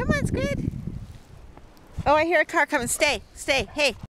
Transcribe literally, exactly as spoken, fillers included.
Come on, Squid. Oh, I hear a car coming. Stay, stay. Hey.